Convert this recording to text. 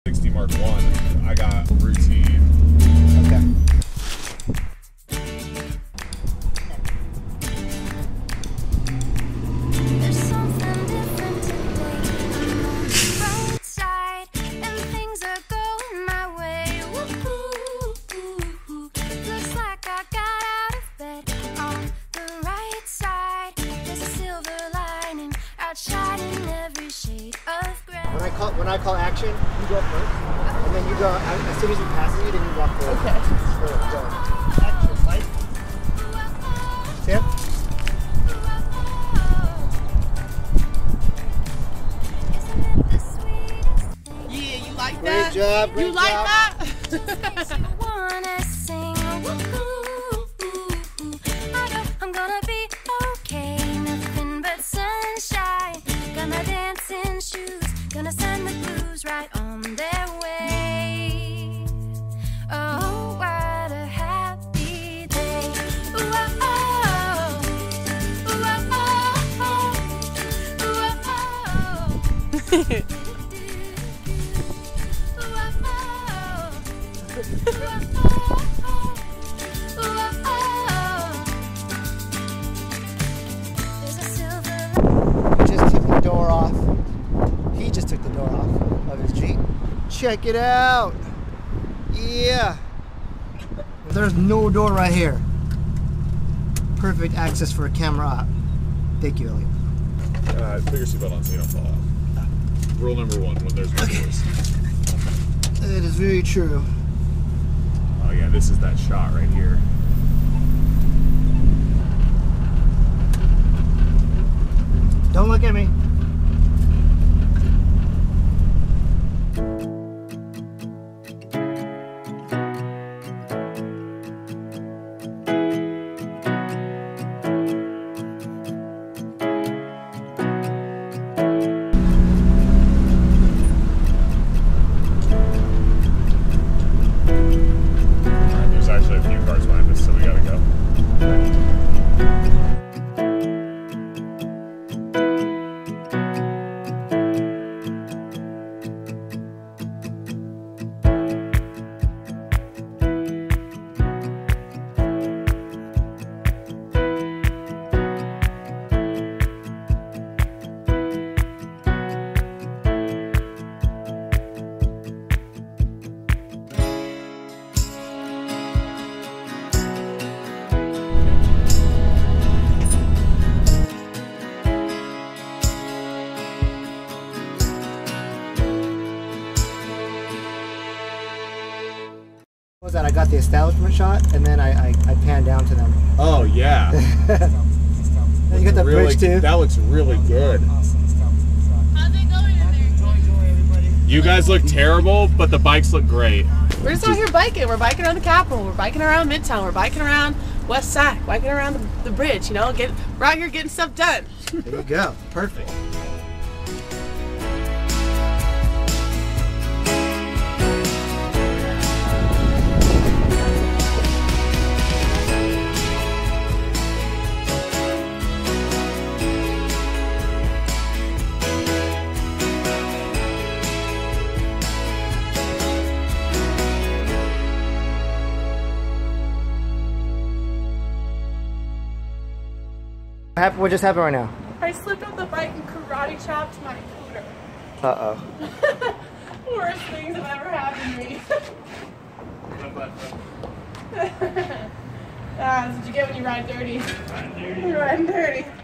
60 Mark 1. I got a routine. Okay. When I call action, you go up first, and then you go, as soon as he passes you, then you walk forward. Okay. Go. Action, Mike. Tiff. Yeah, you like that? Great job, great you like job. that? I'm gonna be okay, nothing but sunshine. Got my dancing shoes, gonna send the blues right on their way. Oh, what a happy day. Ooh, oh, oh. Ooh, oh, oh. Ooh, oh, oh. Ooh, Door off. He just took the door off of his Jeep. Check it out. Yeah. There's no door right here. Perfect access for a camera op. Thank you, Elliott. Put your seatbelt on so you don't fall out. Rule number 1 when there's no doors. It is very true. Oh yeah, this is that shot right here. Don't look at me. There's actually a few cars behind us, so we gotta go. What was that? I got the establishment shot, and then I panned down to them. Oh yeah. Then you got the really, bridge too. That looks really good. How's it going in there? You guys look terrible, but the bikes look great. We're just out here biking. We're biking around the Capitol. We're biking around Midtown. We're biking around West Sac. Biking around the bridge. You know, we're out here getting stuff done. There you go. Perfect. What just happened right now? I slipped off the bike and karate chopped my scooter. Uh-oh. Worst things have ever happened to me. That's what you get when you ride dirty. Ride dirty. Riding dirty.